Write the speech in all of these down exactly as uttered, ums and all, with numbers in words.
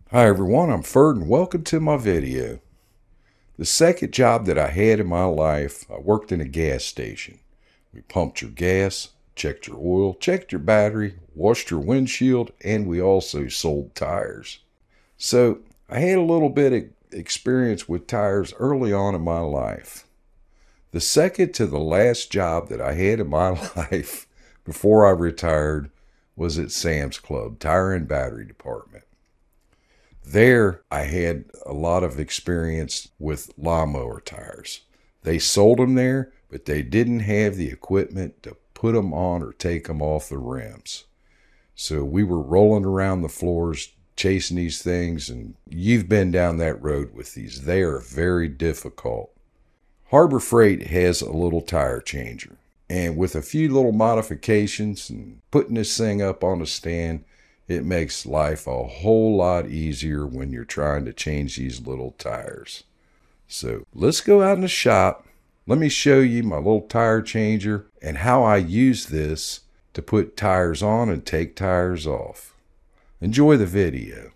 Hi everyone, I'm Ferd and welcome to my video. The second job that I had in my life, I worked in a gas station. We pumped your gas, checked your oil, checked your battery, washed your windshield, and we also sold tires. So I had a little bit of experience with tires early on in my life. The second to the last job that I had in my life before I retired was at Sam's Club, tire and battery department. There, I had a lot of experience with lawnmower tires. They sold them there, but they didn't have the equipment to put them on or take them off the rims. So we were rolling around the floors chasing these things, and you've been down that road with these. They are very difficult. Harbor Freight has a little tire changer, and with a few little modifications and putting this thing up on a stand, it makes life a whole lot easier when you're trying to change these little tires. So let's go out in the shop. Let me show you my little tire changer and how I use this to put tires on and take tires off. Enjoy the video.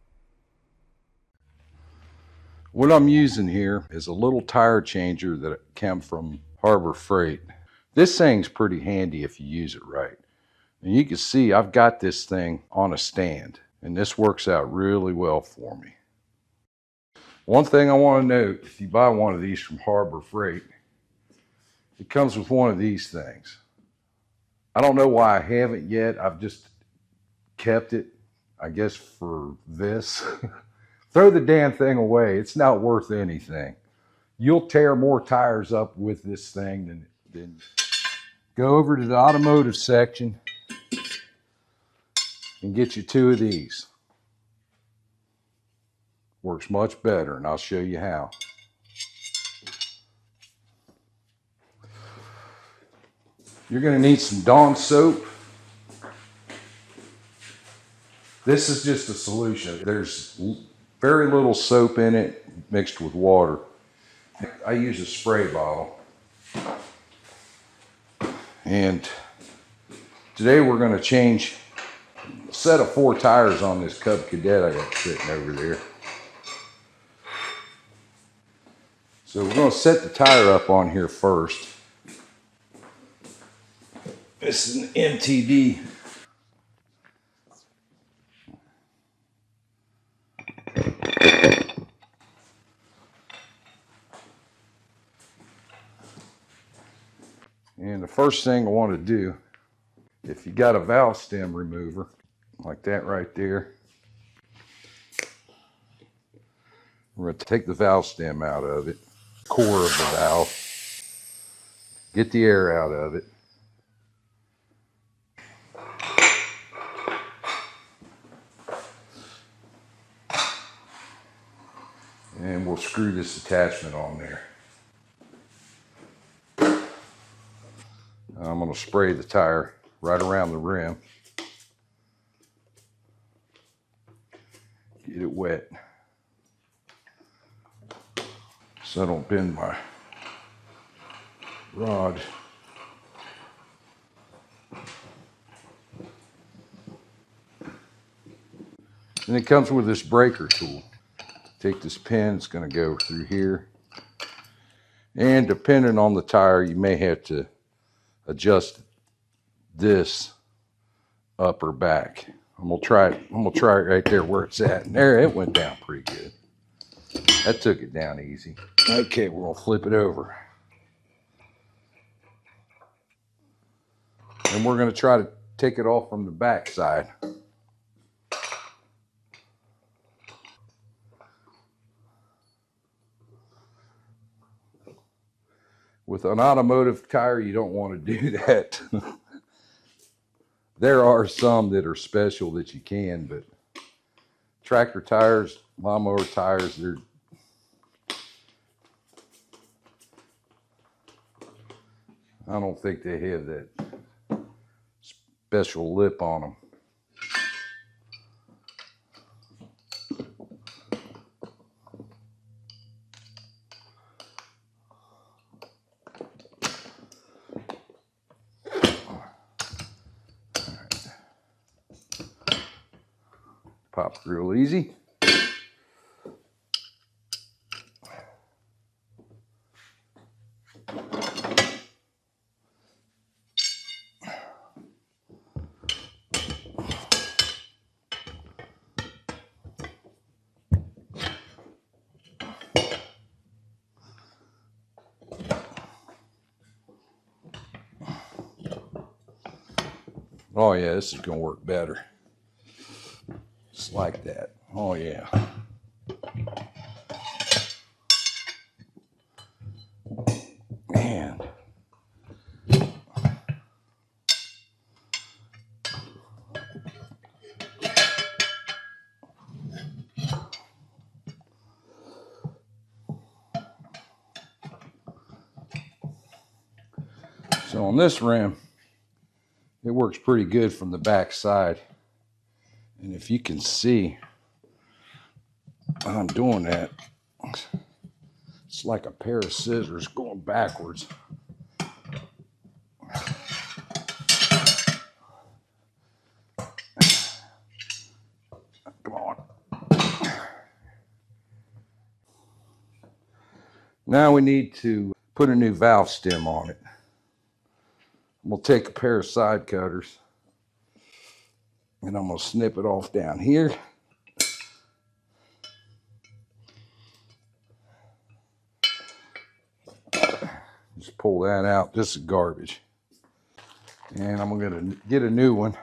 What I'm using here is a little tire changer that came from Harbor Freight. This thing's pretty handy if you use it right. And you can see I've got this thing on a stand, and this works out really well for me. One thing I want to note, if you buy one of these from Harbor Freight, it comes with one of these things. I don't know why I haven't yet. I've just kept it, I guess, for this. Throw the damn thing away. It's not worth anything. You'll tear more tires up with this thing than, than go over to the automotive section and get you two of these. Works much better, and I'll show you how. You're going to need some Dawn soap. This is just a solution. There's very little soap in it mixed with water. I use a spray bottle. And today we're going to change a set of four tires on this Cub Cadet I got sitting over there. So we're going to set the tire up on here first. This is an M T D. And the first thing I want to do, if you got a valve stem remover, like that right there, we're going to take the valve stem out of it, core of the valve, get the air out of it. And we'll screw this attachment on there. I'm going to spray the tire right around the rim. Get it wet so I don't bend my rod. And it comes with this breaker tool. Take this pin, it's going to go through here. And depending on the tire, you may have to adjust this up or back. I'm gonna try it. I'm gonna try it right there where it's at. And there, it went down pretty good. That took it down easy. Okay, we're gonna flip it over. And we're gonna try to take it off from the back side. With an automotive tire, you don't want to do that. There are some that are special that you can, but tractor tires, lawnmower tires, they're I don't think they have that special lip on them. Pops real easy. Oh yeah, this is gonna work better. Just like that. Oh yeah. Man. So on this rim, it works pretty good from the back side. And if you can see, I'm doing that. It's like a pair of scissors going backwards. Come on. Now we need to put a new valve stem on it. We'll take a pair of side cutters and I'm going to snip it off down here. Just pull that out. This is garbage. And I'm going to get a new one.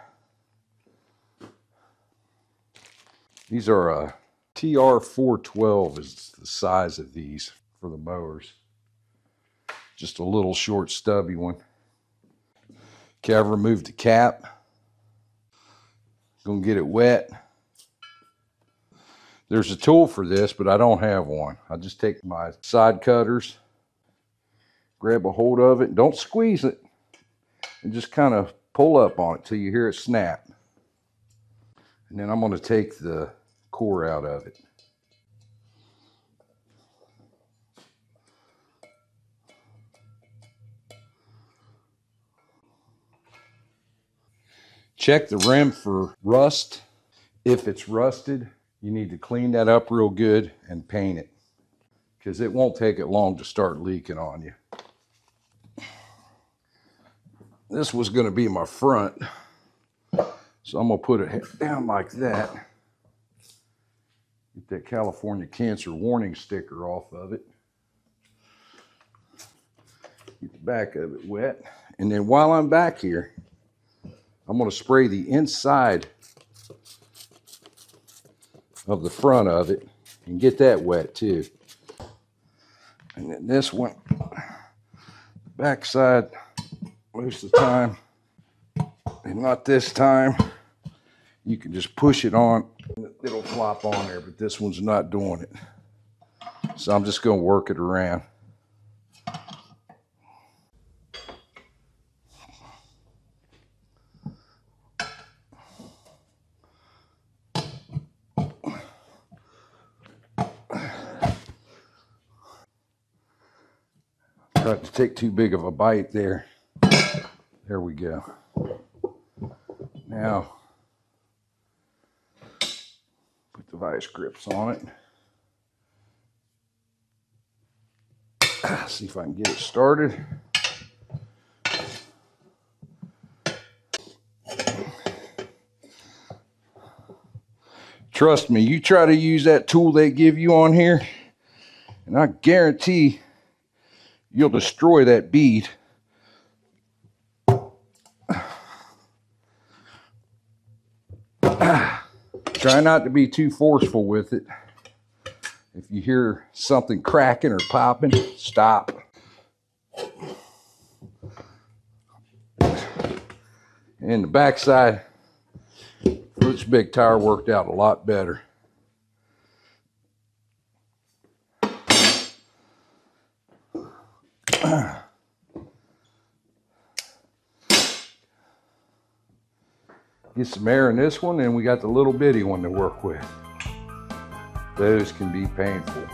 These are a T R four twelve is the size of these for the mowers. Just a little short stubby one. Okay, I've removed the cap. Gonna get it wet. There's a tool for this, but I don't have one. I just take my side cutters, grab a hold of it, don't squeeze it, and just kind of pull up on it till you hear it snap. And then I'm gonna take the core out of it. Check the rim for rust. If it's rusted, you need to clean that up real good and paint it, because it won't take it long to start leaking on you. This was going to be my front, so I'm going to put it down like that. Get that California cancer warning sticker off of it. Get the back of it wet. And then while I'm back here, I'm going to spray the inside of the front of it and get that wet too. And then this one, back side, most of the time, and not this time, you can just push it on. It'll flop on there, but this one's not doing it. So I'm just going to work it around. Not to take too big of a bite there. There we go. Now, put the vice grips on it. See if I can get it started. Trust me, you try to use that tool they give you on here, and I guarantee you'll destroy that bead. Try not to be too forceful with it. If you hear something cracking or popping, stop. And the backside for this big tire worked out a lot better. Get some air in this one, and we got the little bitty one to work with. Those can be painful.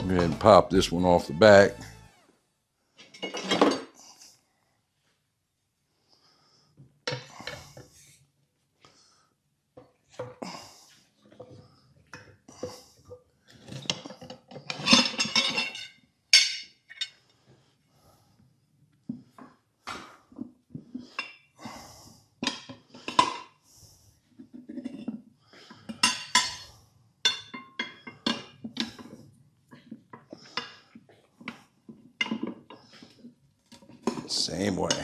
Go ahead and pop this one off the back. Same way.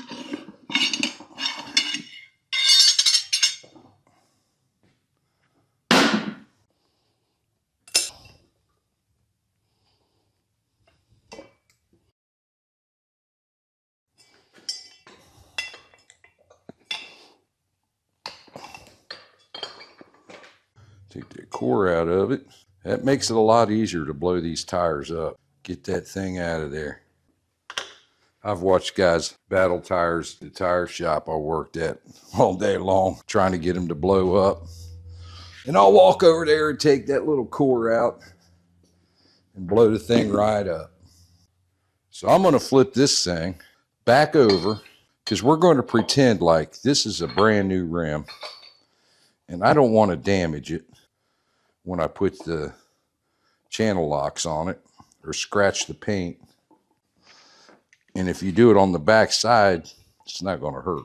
Take the core out of it. That makes it a lot easier to blow these tires up. Get that thing out of there. I've watched guys battle tires at the tire shop I worked at all day long, trying to get them to blow up. And I'll walk over there and take that little core out and blow the thing right up. So I'm going to flip this thing back over because we're going to pretend like this is a brand new rim. And I don't want to damage it when I put the channel locks on it or scratch the paint. And if you do it on the back side, it's not going to hurt.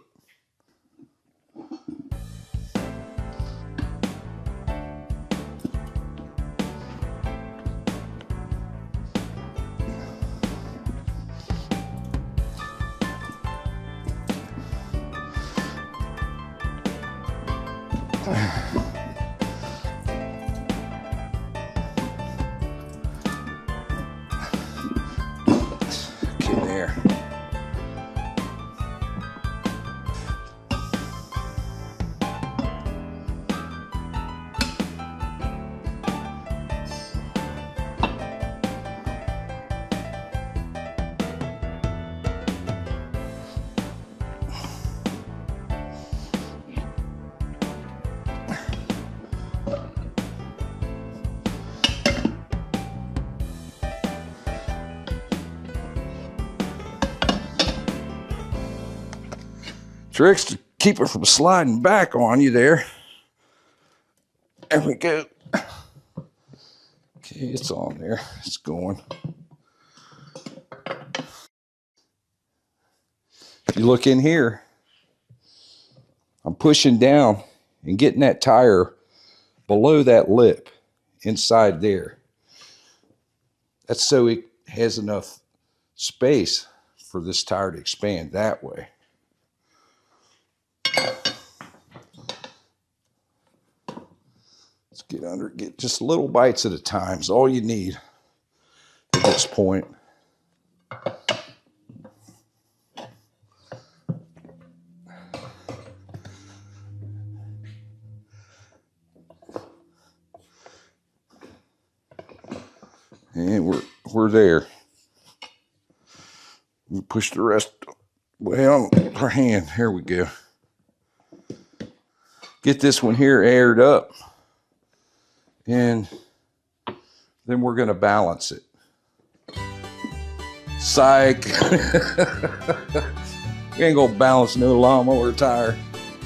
Tricks to keep it from sliding back on you there. There we go. Okay, it's on there. It's going. If you look in here, I'm pushing down and getting that tire below that lip inside there. That's so it has enough space for this tire to expand that way. Let's get under it, get just little bites at a time is all you need at this point. And we're we're there. We push the rest way on our hand. Here we go. Get this one here aired up. And then we're going to balance it. Psych. We ain't going to balance no lawnmower tire.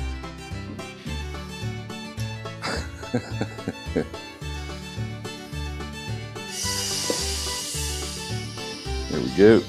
There we go.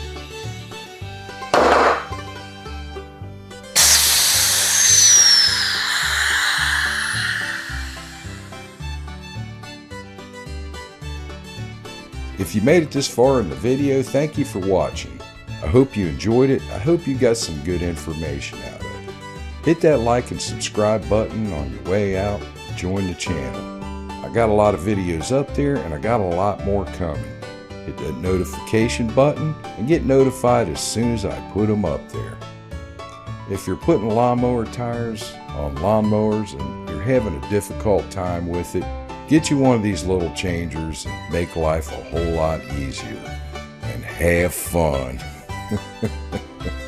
If you made it this far in the video, thank you for watching. I hope you enjoyed it. I hope you got some good information out of it. Hit that like and subscribe button on your way out. Join the channel. I got a lot of videos up there and I got a lot more coming. Hit that notification button and get notified as soon as I put them up there. If you're putting lawnmower tires on lawnmowers and you're having a difficult time with it, get you one of these little changers and make life a whole lot easier. And have fun.